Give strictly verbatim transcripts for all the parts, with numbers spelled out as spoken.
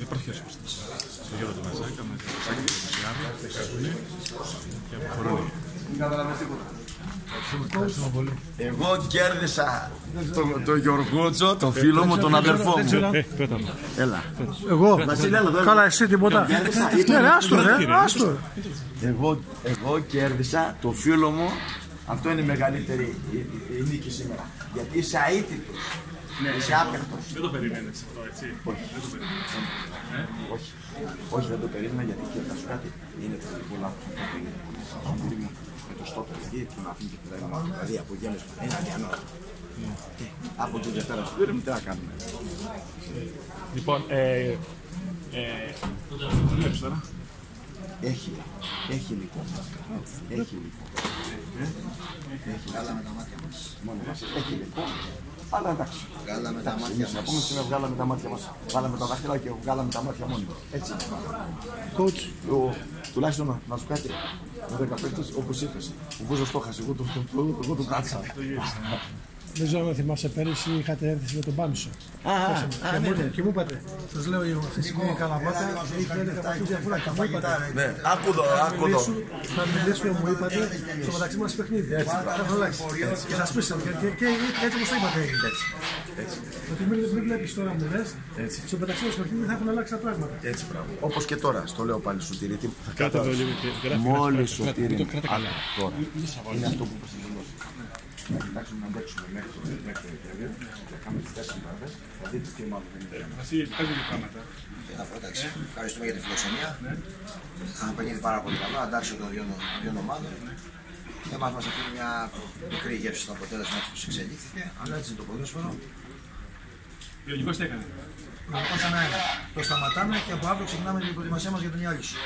Υπάρχει ασφαλιστή. Στο γύρο του Μαζάκα, με το Μαζάκα και το Μασιάρι, δεκαετούν και αποχωρούν. Εγώ κέρδισα τον το Γιωργούτσο, τον φίλο μου, τον αδερφό μου. Έλα. Εγώ. Καλά, εσύ τίποτα. Ναι, άστο, ρε, άστο. Εγώ κέρδισα τον φίλο μου. Αυτό είναι η μεγαλύτερη η νίκη σήμερα. Γιατί είσαι αίτητος. Είσαι άπεχτος. Δεν το περίμενες αυτό, έτσι. Όχι. Όχι. Όχι, δεν το περίμενα γιατί θα σου κάτι. Είναι τελικό λάθος αυτό που είναι με το στόπερ. Γιατί τον αφήνει και πέρα μάτια. Δηλαδή από γέννες ένα διανό. Από την Δευτέρα σου πήραμε, τι να κάνουμε. Λοιπόν, ε... βλέπεις τώρα. Έχει, έχει υλικό. Έχει υλικό. Βγάλαμε τα μάτια μας. Μόνο μας έχει υλικό. Αλλά εντάξει. Βγάλαμε τα μάτια μας. Ακόμα σήμερα βγάλαμε τα μάτια μας. Βγάλαμε τα δάχτυλα και βγάλαμε τα μάτια μόνοι. Έτσι είναι. Coach. Τουλάχιστον να σου κάτι. Με δέκα παίκτες όπως είπες. Ο Βούζος το χάσει. Εγώ το κράτησα. Δεν ξέρω αν θυμάσαι πέρυσι είχατε έρθει με τον Πάμισο. Και μου είπατε, σας λέω η φυσική καλαμάτα είχε έντεκα βαθμούς διαφορά και μου είπατε. Άκου εδώ. Θα μιλήσουμε, μου είπατε, στο μεταξύ μας παιχνίδι. Και σας πείσαμε και έτσι όπως το είπατε έγινε. Ότι μην βλέπεις τώρα μου λες, στο μεταξύ μας παιχνίδι θα έχουν αλλάξει τα πράγματα. Έτσι πράγμα. Όπως και τώρα, στο λέω πάλι σου τηρητή. Κάτω εδώ λίγο και γράφει. Μόλις σου τηρητή. Τώρα. Είναι αυτό που προσεγγυλώσει. Να κοιτάξουμε να αντέξουμε μέχρι το Δεκέμβριο, να κάνουμε τις τέσσερις μέρες, θα δείτε τι μάλλον δεν είναι. Εσύ, πες λίγο πράγματα. Εντάξει, ευχαριστούμε για τη φιλοξενία. Θα παγίνει πάρα πολύ καλά, εντάξει των δύο ομάδων. Για εμάς μας αφήνει μια μικρή γεύση στο αποτέλεσμα που εξελίχθηκε, αλλά έτσι είναι το ποδόσφαιρο. Λογικός τι έκανε. Λογικός ένα-ένα. Το σταματάμε και από αύριο ξεκινάμε την προετοιμασία μας για τον Ιάλισο.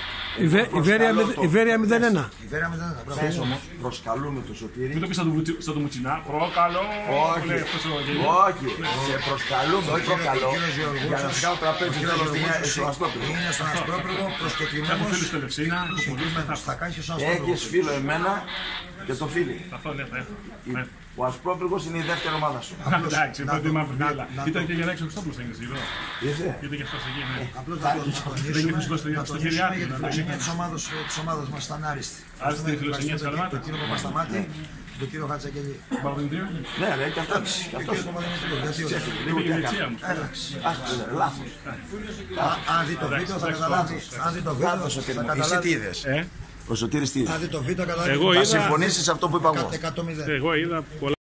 Η Βέρεια μηδέν ένα. Η Βέρεια μηδέν ένα. Θες όμως, προσκαλούμε το Σωτήρι. Μην το πεις σαν το Μουτσινά. Προκαλώ. Όχι, όχι. Σε προσκαλούμε, όχι προκαλώ. Για να κάνω τραπέζι θέλω στο Αστόπεδο. Είναι στον Ασπρόπυργο προσκεκλημένος. Έχω φίλους στο Λευσίνα. Θα κάνει και στον Ασπρόπυργο. Έχεις φίλο εμένα και το φίλι. Αυτό ναι, θα έχω. Ο Ασπρόπυργος είναι η δεύτερη ομάδα σου. Εντάξει, πρώτη μαύρη. Ήταν και για να έξω Χριστόπουλος θα είναι σίγουρο. Ήρθε. Ήταν και αυτός εκεί, ναι. Απλώς να το τονίσουμε γιατί η φιλοξενία της ομάδας μας ήταν άριστη. Άριστη η φιλοξενία της Καλαμάτας. Τον κύριο Παπασταμάτη, τον κύριο Χατζακελή. Παπαδημητρίου. Ναι, ρε, και αυτός. Και ο κύριος Παπαδημητρίου. Γιατί όχι. Λίγο τι Δεξιά έκανε. μου. Έλαξε. Λάθος. Αν δει το βίντεο θα καταλάβει. Αν δει το βίντεο Λάθος ο θα Σωτήρι μου. Εσύ τι καταλάβει. είδες. Ε, Ο Σωτήρης τι είδες. Αν δει το βίντεο καταλάβει. Εγώ Θα είδα- συμφωνήσεις σε αυτό που είπα εγώ. εκατό μηδέν. εγώ είδα πολλά.